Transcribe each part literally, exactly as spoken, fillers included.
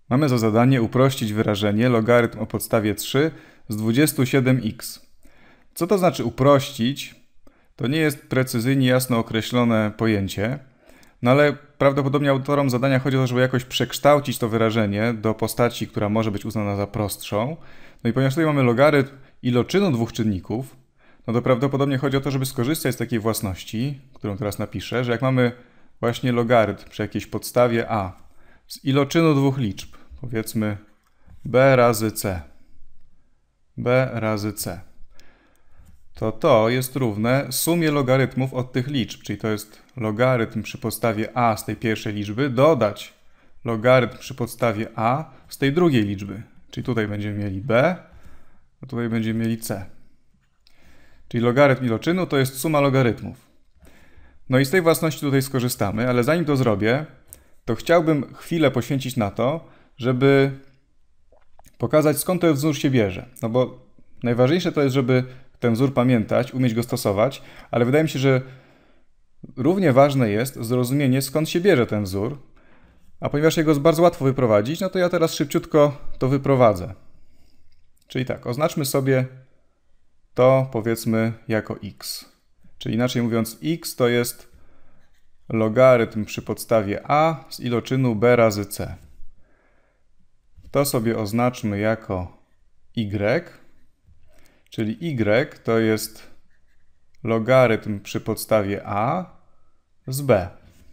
Mamy za zadanie uprościć wyrażenie logarytm o podstawie trzy z dwudziestu siedem x. Co to znaczy uprościć? To nie jest precyzyjnie jasno określone pojęcie, no ale prawdopodobnie autorom zadania chodzi o to, żeby jakoś przekształcić to wyrażenie do postaci, która może być uznana za prostszą. No i ponieważ tutaj mamy logarytm iloczynu dwóch czynników, no to prawdopodobnie chodzi o to, żeby skorzystać z takiej własności, którą teraz napiszę, że jak mamy właśnie logarytm przy jakiejś podstawie a z iloczynu dwóch liczb, powiedzmy b razy c, b razy c, to to jest równe sumie logarytmów od tych liczb, czyli to jest logarytm przy podstawie a z tej pierwszej liczby dodać logarytm przy podstawie a z tej drugiej liczby, czyli tutaj będziemy mieli b, a tutaj będziemy mieli c. Czyli logarytm iloczynu to jest suma logarytmów. No i z tej własności tutaj skorzystamy, ale zanim to zrobię, to chciałbym chwilę poświęcić na to, żeby pokazać, skąd ten wzór się bierze. No bo najważniejsze to jest, żeby ten wzór pamiętać, umieć go stosować, ale wydaje mi się, że równie ważne jest zrozumienie, skąd się bierze ten wzór, a ponieważ jego jest bardzo łatwo wyprowadzić, no to ja teraz szybciutko to wyprowadzę. Czyli tak, oznaczmy sobie to, powiedzmy, jako x. Czyli inaczej mówiąc, x to jest logarytm przy podstawie a z iloczynu b razy c. To sobie oznaczmy jako y, czyli y to jest logarytm przy podstawie a z b.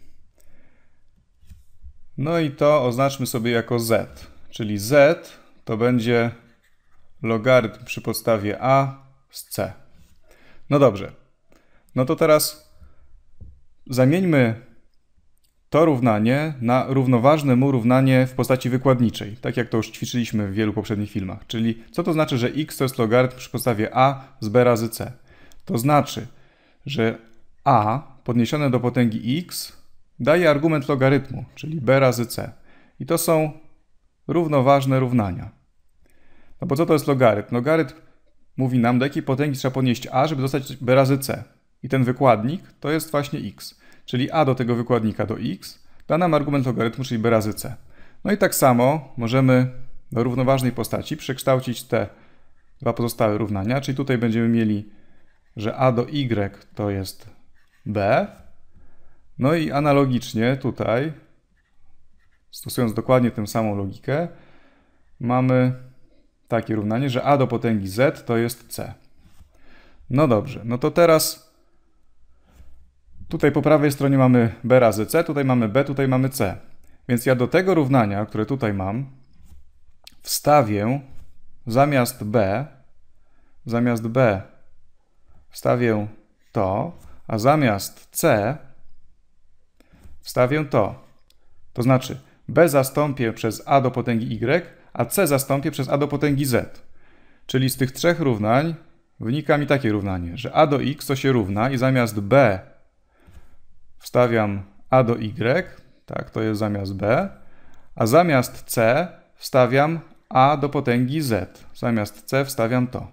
No i to oznaczmy sobie jako z, czyli z to będzie logarytm przy podstawie a z c. No dobrze, no to teraz zamieńmy to równanie na równoważne mu równanie w postaci wykładniczej, tak jak to już ćwiczyliśmy w wielu poprzednich filmach. Czyli co to znaczy, że x to jest logarytm przy podstawie a z b razy c? To znaczy, że a podniesione do potęgi x daje argument logarytmu, czyli b razy c. I to są równoważne równania. No bo co to jest logarytm? Logarytm mówi nam, do jakiej potęgi trzeba podnieść a, żeby dostać b razy c. I ten wykładnik to jest właśnie x. Czyli a do tego wykładnika do x da nam argument logarytmu, czyli b razy c. No i tak samo możemy do równoważnej postaci przekształcić te dwa pozostałe równania, czyli tutaj będziemy mieli, że a do y to jest b. No i analogicznie tutaj, stosując dokładnie tę samą logikę, mamy takie równanie, że a do potęgi z to jest c. No dobrze, no to teraz tutaj po prawej stronie mamy b razy c, tutaj mamy b, tutaj mamy c. Więc ja do tego równania, które tutaj mam, wstawię zamiast b, zamiast b wstawię to, a zamiast c wstawię to. To znaczy b zastąpię przez a do potęgi y, a c zastąpię przez a do potęgi z. Czyli z tych trzech równań wynika mi takie równanie, że a do x to się równa i zamiast b wstawiam a do y, tak, to jest zamiast b, a zamiast c wstawiam a do potęgi z. Zamiast c wstawiam to.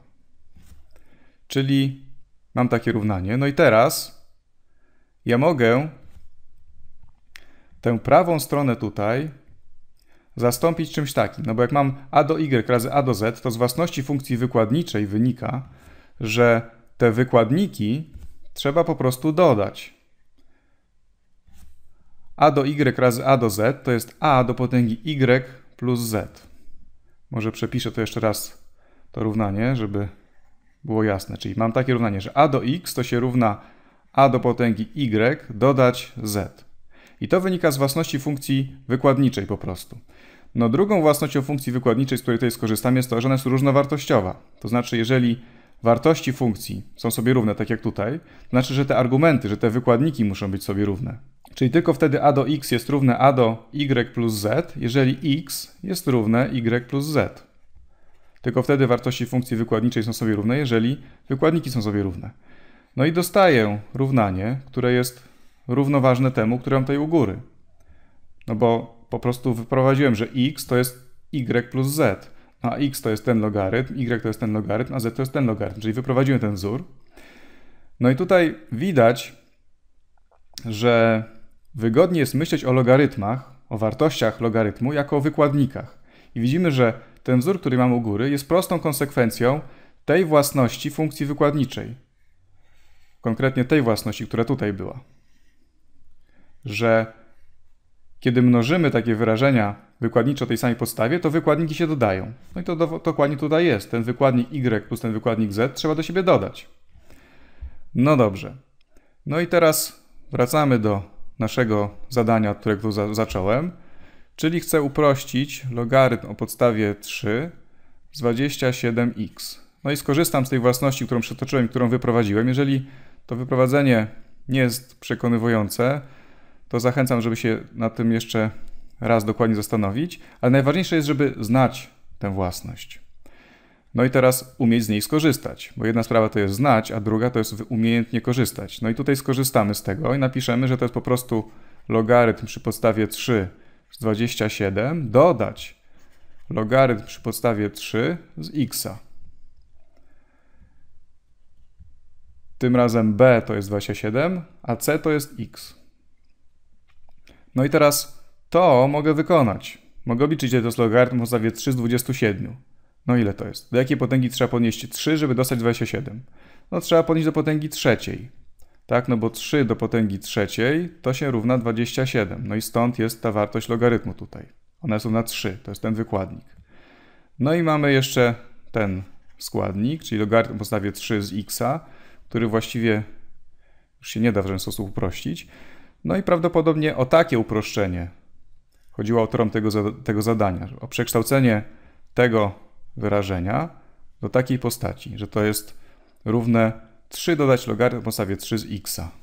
Czyli mam takie równanie. No i teraz ja mogę tę prawą stronę tutaj zastąpić czymś takim. No bo jak mam a do y razy a do z, to z własności funkcji wykładniczej wynika, że te wykładniki trzeba po prostu dodać. A do y razy a do z to jest a do potęgi y plus z. Może przepiszę to jeszcze raz, to równanie, żeby było jasne. Czyli mam takie równanie, że a do x to się równa a do potęgi y dodać z. I to wynika z własności funkcji wykładniczej po prostu. No drugą własnością funkcji wykładniczej, z której tutaj skorzystam, jest to, że ona jest różnowartościowa. To znaczy, jeżeli wartości funkcji są sobie równe, tak jak tutaj, to znaczy, że te argumenty, że te wykładniki muszą być sobie równe. Czyli tylko wtedy a do x jest równe a do y plus z, jeżeli x jest równe y plus z. Tylko wtedy wartości funkcji wykładniczej są sobie równe, jeżeli wykładniki są sobie równe. No i dostaję równanie, które jest równoważne temu, które mam tutaj u góry. No bo po prostu wyprowadziłem, że x to jest y plus z. No a x to jest ten logarytm, y to jest ten logarytm, a z to jest ten logarytm. Czyli wyprowadziłem ten wzór. No i tutaj widać, że wygodnie jest myśleć o logarytmach o wartościach logarytmu jako o wykładnikach. I widzimy, że ten wzór, który mamy u góry, jest prostą konsekwencją tej własności funkcji wykładniczej. Konkretnie tej własności, która tutaj była. Że kiedy mnożymy takie wyrażenia wykładnicze o tej samej podstawie, to wykładniki się dodają. No i to do, dokładnie tutaj jest. Ten wykładnik y plus ten wykładnik z trzeba do siebie dodać. No dobrze. No i teraz wracamy do naszego zadania, od którego tu za, zacząłem. Czyli chcę uprościć logarytm o podstawie trzy z dwudziestu siedmiu x. No i skorzystam z tej własności, którą przytoczyłem i którą wyprowadziłem. Jeżeli to wyprowadzenie nie jest przekonywujące, to zachęcam, żeby się nad tym jeszcze raz dokładnie zastanowić, ale najważniejsze jest, żeby znać tę własność. No i teraz umieć z niej skorzystać, bo jedna sprawa to jest znać, a druga to jest umiejętnie korzystać. No i tutaj skorzystamy z tego i napiszemy, że to jest po prostu logarytm przy podstawie trzy z dwudziestu siedmiu dodać logarytm przy podstawie trzy z x. Tym razem b to jest dwadzieścia siedem, a c to jest x. No i teraz to mogę wykonać. Mogę obliczyć, że to jest logarytm w podstawie trzy z dwudziestu siedmiu. No ile to jest? Do jakiej potęgi trzeba podnieść trzy, żeby dostać dwadzieścia siedem? No trzeba podnieść do potęgi trzeciej. Tak, no bo trzy do potęgi trzeciej to się równa dwadzieścia siedem. No i stąd jest ta wartość logarytmu tutaj. Ona jest równa trzy, to jest ten wykładnik. No i mamy jeszcze ten składnik, czyli logarytm w podstawie trzy z x, który właściwie już się nie da w żaden sposób uprościć. No i prawdopodobnie o takie uproszczenie chodziło autorom tego, tego zadania, o przekształcenie tego wyrażenia do takiej postaci, że to jest równe trzy dodać logarytm w podstawie trzy z x.